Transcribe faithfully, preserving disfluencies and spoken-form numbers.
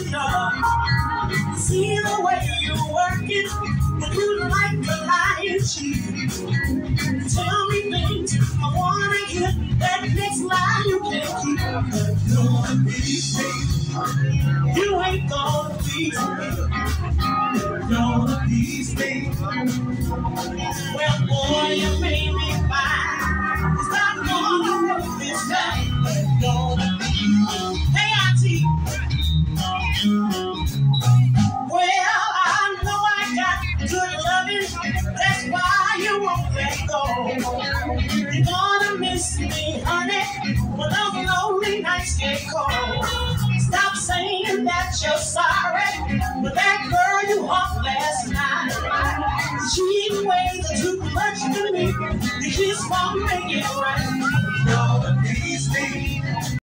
love. See the way you work it, but you like to lie and cheat. Tell me things I wanna hear, that next lie you can't keep. But you wanna please me, you ain't gonna please me. You wanna please me. Well, boy, you made me fine. It's not gonna work this time, but you gonna please me. Hey, Auntie. Well, I know I got good loving, that's why you won't let go. You're gonna miss me, honey, when those lonely nights get cold. Stop saying that you're sorry, but that girl you humped last night, she weighs too much to me. The kiss won't make it right. You're gonna please me.